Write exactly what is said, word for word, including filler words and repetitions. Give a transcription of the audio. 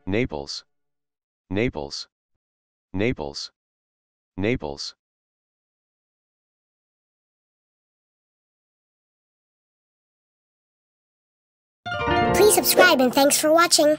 Naples, Naples, Naples, Naples. Please subscribe and thanks for watching.